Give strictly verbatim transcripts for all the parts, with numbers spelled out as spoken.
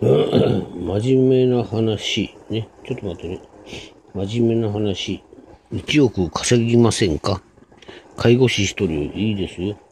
真面目な話。ね。ちょっと待ってね。真面目な話。いちおく稼ぎませんか？介護士一人いいですよ。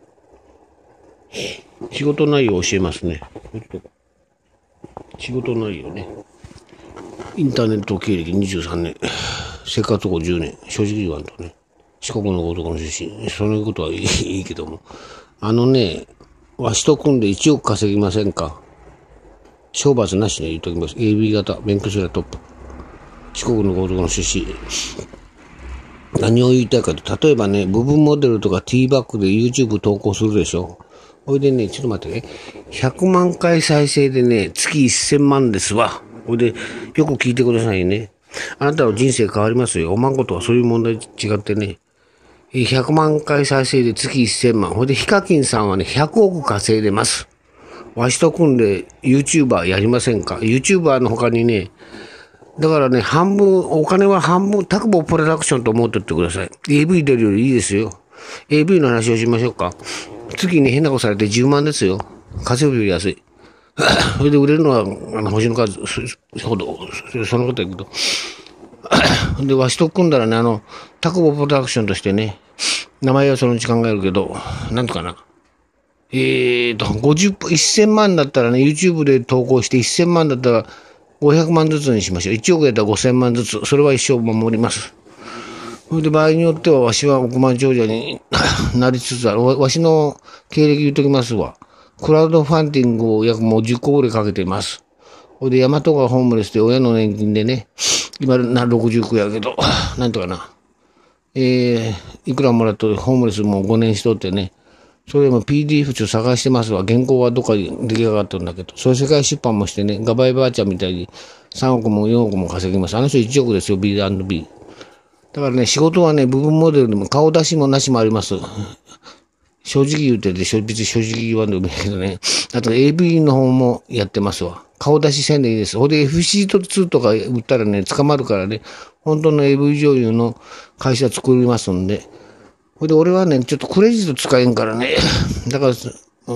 仕事内容を教えますね。仕事内容ね。インターネット経歴にじゅうさんねん。生活保護じゅうねん。正直言わんとね。四国の男の出身。そういうことはいい、いいけども。あのね、わしと組んでいちおく稼ぎませんか？懲罰なしで言っときます。エービー 型、免許証トップ。四国の男の出身。何を言いたいかと、例えばね、部分モデルとか T バックで YouTube 投稿するでしょ。ほいでね、ちょっと待ってね。ひゃくまんかい再生でね、月せんまんですわ。ほいで、よく聞いてくださいね。あなたの人生変わりますよ。おまんことはそういう問題違ってね。ひゃくまんかい再生で月せんまん。ほいで、ヒカキンさんはね、ひゃくおく稼いでます。わしと組んで YouTuber やりませんか？ YouTuber の他にね、だからね、半分、お金は半分、タクボプロダクションと思ってってください。エーブイ 出るよりいいですよ。エーブイ の話をしましょうか。月に変なことされてじゅうまんですよ。稼ぐより安い。それで売れるのは、あの、星の数ほど、そのことやけど。で、わしと組んだらね、あの、タクボプロダクションとしてね、名前はそのうち考えるけど、なんとかな。えーと、ごじゅう、せんまんだったらね、YouTube で投稿してせんまんだったらごひゃくまんずつにしましょう。いちおくやったらごせんまんずつ。それは一生守ります。それで場合によっては、わしは億万長者になりつつある。わしの経歴言っときますわ。クラウドファンディングを約もうじゅっこぐらいかけています。それで、大和がホームレスで親の年金でね、今なろくじゅうくやけど、なんとかな。えー、いくらもらっとホームレスもうごねんしとってね、それも ピーディーエフ ちょっと探してますわ。原稿はどっかに出来上がってるんだけど。それ世界出版もしてね、ガバイバーチャーみたいにさんおくもよんおくも稼ぎます。あの人いちおくですよ、ビーアンドビー。だからね、仕事はね、部分モデルでも顔出しもなしもあります。正直言うてて、別に正直言わんでもいいけどね。あと エーブイ の方もやってますわ。顔出しせんでいいです。ほんで エフシーツー とか売ったらね、捕まるからね、本当の エーブイ 女優の会社作りますんで。ほいで、俺はね、ちょっとクレジット使えんからね。だから、うん、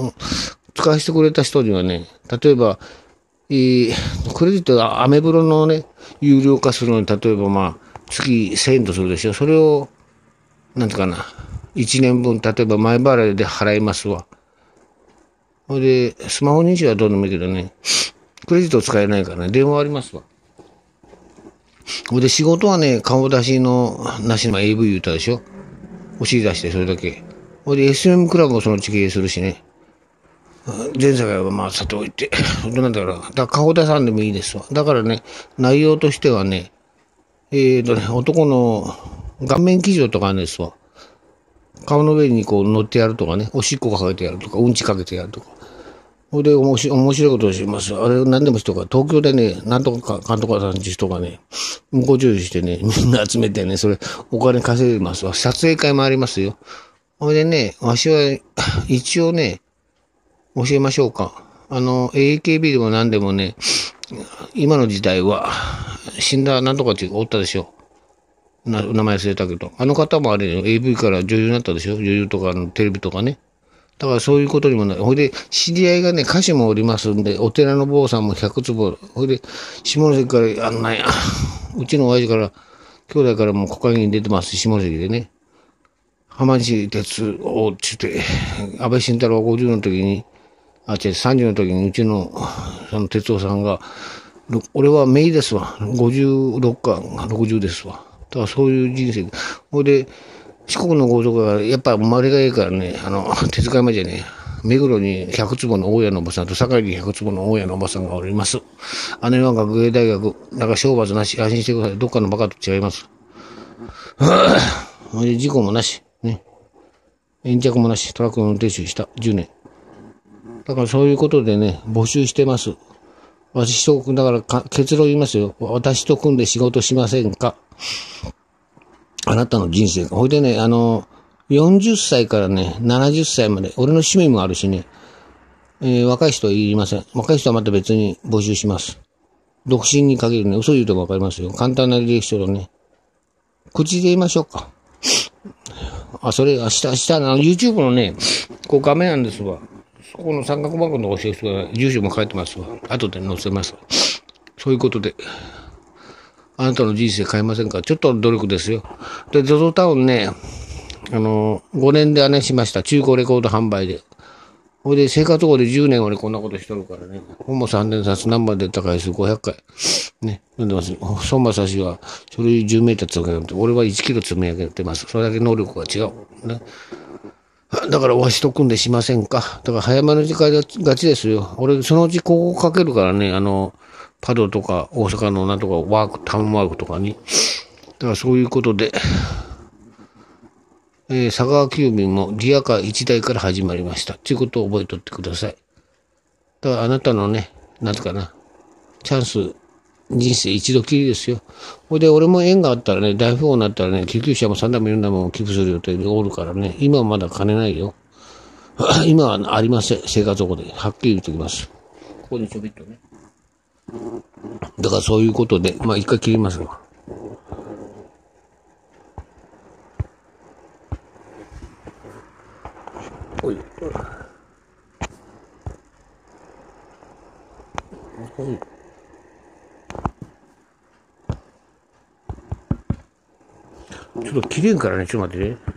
使わせてくれた人にはね、例えば、えー、クレジットがアメブロのね、有料化するのに、例えばまあ、月せんえんとするでしょ。それを、なんていうかな、いちねんぶん、例えば前払いで払いますわ。ほいで、スマホ認証はどうでもいいけどね、クレジット使えないからね、電話ありますわ。ほいで、仕事はね、顔出しのなしの エーブイ 言ったでしょ。お尻出してそれだけ。ほいで エスエム クラブもそのうち経営するしね。前世界はまあさておいて。なんだから、だから顔出さんでもいいですわ。だからね、内容としてはね、えーとね、男の顔面騎乗とかですわ。顔の上にこう乗ってやるとかね、おしっこかけてやるとか、うんちかけてやるとか。ほいで面白い、面白いことをします。あれ何でも人が、東京でね、なんとかかんとかさんち人がね、向こう注意してね、みんな集めてね、それお金稼いでますわ。撮影会もありますよ。ほいでね、わしは一応ね、教えましょうか。あの、エーケービー でも何でもね、今の時代は、死んだなんとかっていうかおったでしょ。な名前忘れたけど。あの方もあれよ、エーブイ から女優になったでしょ。女優とかのテレビとかね。だからそういうことにもなる。ほいで、知り合いがね、歌手もおりますんで、お寺の坊さんもひゃくつぼ。ほいで、下関から、あのなんや、うちの親父から、兄弟からも国会議員出てます、下関でね。浜地哲夫って言って、安倍晋太郎がごじゅうの時に、あ、違う、さんじゅうの時にうちの、その哲夫さんが、俺はメイですわ。ごじゅうろっか、ろくじゅうですわ。だからそういう人生。ほいで、四国の豪族が、やっぱ生まれがいいからね、あの、手塚山じゃね、目黒にひゃくつぼの大家のおばさんと、堺にひゃくつぼの大家のおばさんがおります。姉は学芸大学、だから懲罰なし、安心してください。どっかのバカと違います。ほいで、事故もなし、ね。延着もなし、トラックの運転手したじゅうねん。だからそういうことでね、募集してます。私と、だからか結論言いますよ。私と組んで仕事しませんか？あなたの人生が。ほいでね、あの、よんじゅっさいからね、ななじゅっさいまで、俺の趣味もあるしね、えー、若い人はいりません。若い人はまた別に募集します。独身に限るね、嘘言うともわかりますよ。簡単な履歴書のね、口で言いましょうか。あ、それ、明日、明日、あの、YouTube のね、こう画面なんですわ。 そこの三角番号の教え人が住所も書いてますわ。後で載せます。そういうことで、あなたの人生変えませんか？ちょっと努力ですよ。で、ゾゾタウンね、あの、ごねんで姉しました。中古レコード販売で。ほいで、生活保護でじゅうねん俺こんなことしとるからね。本もさんねん冊ナンバー出た回数ごひゃっかい。ね、読んでます。孫正氏は書類じゅうメーター積み上げて、俺はいちキロ積み上げてます。それだけ能力が違う。ね。だからお箸と組んでしませんか。だから早めの時間がちですよ。俺、そのうちここかけるからね、あの、パドとか大阪のなんとかワーク、タウンワークとかに。だからそういうことで、えー、佐川急便もリアカーいちだいから始まりました。ということを覚えとってください。だからあなたのね、なんとかな、チャンス、人生一度きりですよ。ほいで、俺も縁があったらね、大富豪になったらね、救急車もさんだいもよんだいも寄付する予定でおるからね、今はまだ金ないよ。今はありません、生活保護で。はっきり言っておきます。ここにちょびっとね。だからそういうことで、まあ一回切りますわ。おい。おい。ちょっと切れんからね、ちょっと待ってね。